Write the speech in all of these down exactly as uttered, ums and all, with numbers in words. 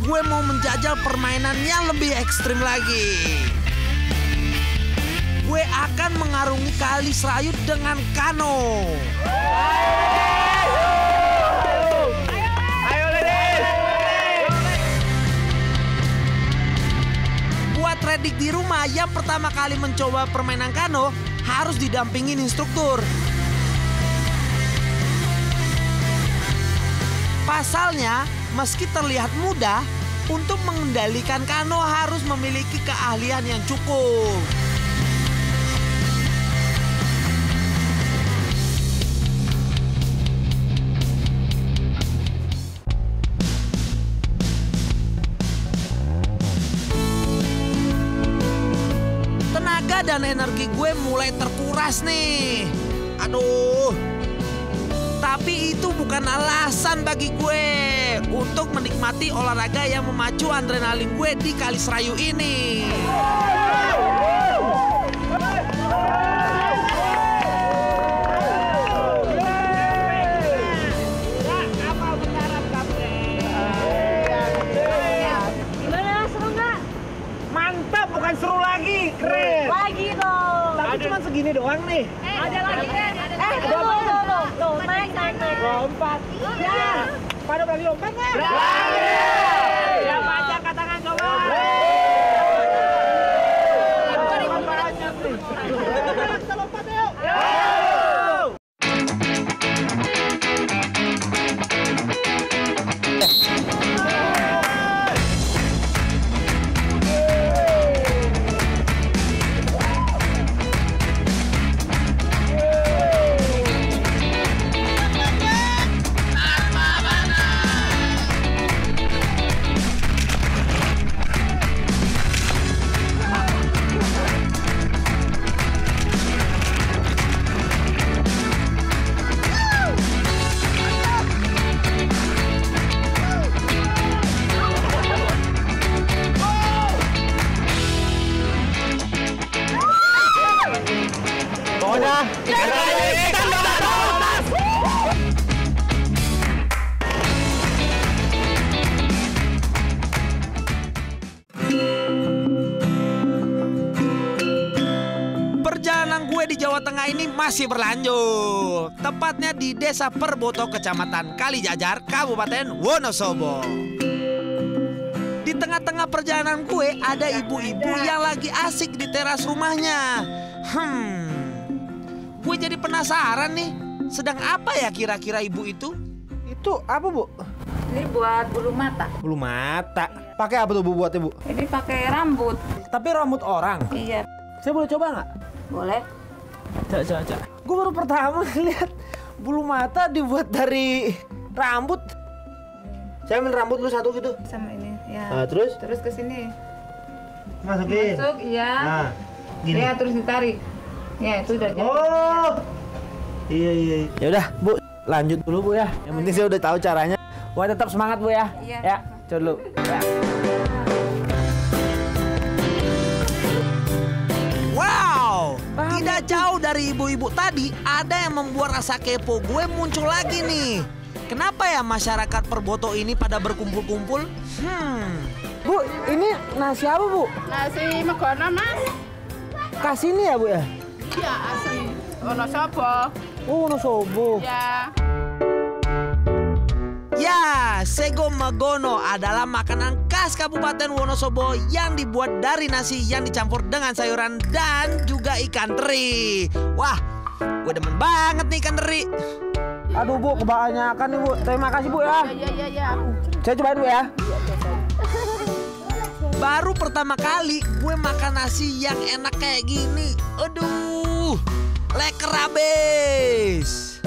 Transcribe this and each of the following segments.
gue mau menjajal permainan yang lebih ekstrim lagi. Gue akan mengarungi Kali Serayut dengan kano. Ayo, ladies! Buat redik di rumah yang pertama kali mencoba permainan kano, harus didampingin instruktur. Pasalnya, meski terlihat mudah, untuk mengendalikan kano harus memiliki keahlian yang cukup. Tenaga dan energi gue mulai terkuras nih. Aduh. Tapi itu bukan alasan bagi gue untuk menikmati olahraga yang memacu adrenalin gue di Kali Serayut ini. Gimana, seru nggak? Mantap, bukan seru lagi, keren. Lagi dong. Tapi cuma segini doang nih. Eh, ada lagi kan? Eh, tunggu, tunggu. Loh, naik, naik, naik. Lompat. Ya. Pada berani lompat nggak? Berani. Yang panjang angkat tangan coba. Kita lompat yuk. Pokoknya Perjalanan gue di Jawa Tengah ini masih berlanjut. Tepatnya di Desa Perboto, Kecamatan Kalijajar, Kabupaten Wonosobo. Di tengah-tengah perjalanan gue ada ibu-ibu yang lagi asik di teras rumahnya. Hmm, gue jadi penasaran nih, sedang apa ya kira-kira ibu itu? itu apa, Bu? Ini buat bulu mata. Bulu mata. Pakai apa tuh, Bu, buatnya, Bu? Ini pakai rambut. Tapi rambut orang. Iya, Saya boleh coba nggak? boleh. Coba, coba, coba. Gue baru pertama lihat bulu mata dibuat dari rambut. Saya ambil rambut lu satu gitu. Sama ini, ya. Nah, terus? Terus ke sini. Masukin. Masuk, iya. Nah, gini. Ya, terus ditarik. Ya, itu udah jadi. Oh. Iya, iya. Ya udah, Bu, lanjut dulu, Bu, ya. Yang penting saya udah tahu caranya. Wah, tetap semangat, Bu, ya. Iya. Ya, coba dulu. Ya. Wow, tidak jauh dari ibu-ibu tadi ada yang membuat rasa kepo gue muncul lagi nih. Kenapa ya masyarakat Perboto ini pada berkumpul-kumpul? Hmm, Bu, ini nasi apa, Bu? Nasi megono, Mas. Kasih ini ya, Bu, ya? Iya, asli. Wonosobo. Oh, Wonosobo. Ya. ya, sego megono adalah makanan khas Kabupaten Wonosobo yang dibuat dari nasi yang dicampur dengan sayuran dan juga ikan teri. Wah, gue demen banget nih ikan teri. Aduh, Bu, kebanyakan nih, Bu. Terima kasih, Bu, ya. Iya, iya, iya. Saya cobain, Bu, ya. Baru pertama kali gue makan nasi yang enak kayak gini. Aduh, leker abis.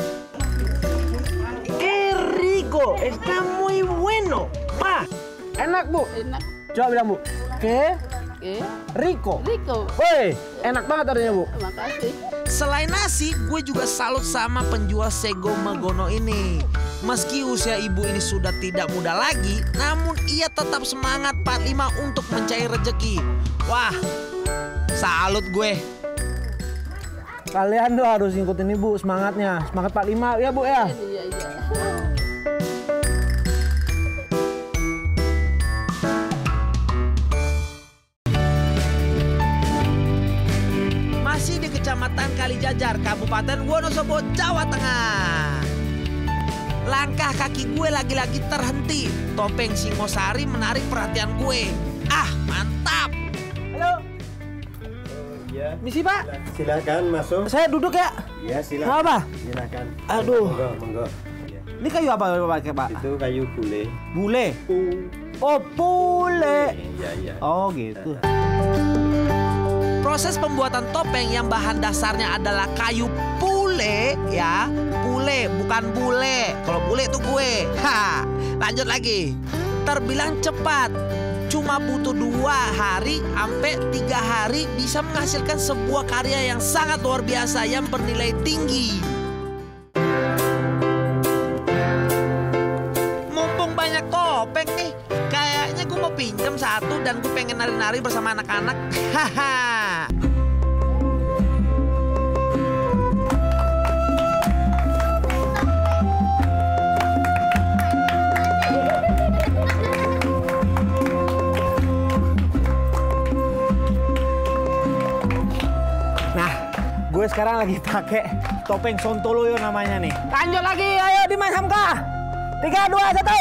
¡Qué rico! ¡Está muy bueno! ¡Ma! Enak, Bu. Enak. Coba bilang, Bu. ¡Qué Oke. rico! Rico. Woi, enak banget artinya, Bu. Makasih. Selain nasi, gue juga salut sama penjual sego megono ini. Meski usia ibu ini sudah tidak muda lagi, namun ia tetap semangat empat puluh lima untuk mencari rezeki. Wah, salut gue. Kalian tuh harus ngikutin Ibu semangatnya. Semangat empat puluh lima ya, Bu, ya. Iya, iya. Kecamatan Kalijajar, Kabupaten Wonosobo, Jawa Tengah. Langkah kaki gue lagi-lagi terhenti. Topeng Singosari menarik perhatian gue. Ah, mantap. Halo. Ya. Misi Pak. Silakan masuk. Saya duduk ya. Ya silakan. Mau apa? Silakan. Aduh. Monggo, monggo. Ya. Ini kayu apa Bapak pakai Pak? Itu kayu bule. Bule. Pu. Oh, pule. Iya, iya. Oh, gitu. Proses pembuatan topeng yang bahan dasarnya adalah kayu pule ya. Pule bukan bule. Kalau bule itu gue. Ha, lanjut lagi. Terbilang cepat. Cuma butuh dua hari sampai tiga hari bisa menghasilkan sebuah karya yang sangat luar biasa yang bernilai tinggi. Mumpung banyak topeng nih, kayaknya gue mau pinjam satu dan gue pengen nari-nari bersama anak-anak. Haha. Gue sekarang lagi pakai topeng Sontoloyo namanya nih. Lanjut lagi, ayo Dimas Hamka. Tiga, dua, satu.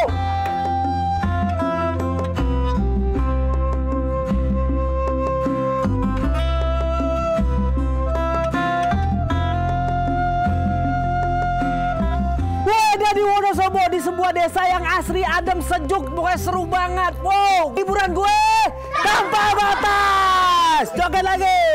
Wah, di Wonosobo di sebuah desa yang asri, adem, sejuk, pokoknya seru banget. Wow, hiburan gue tanpa batas. Joget lagi.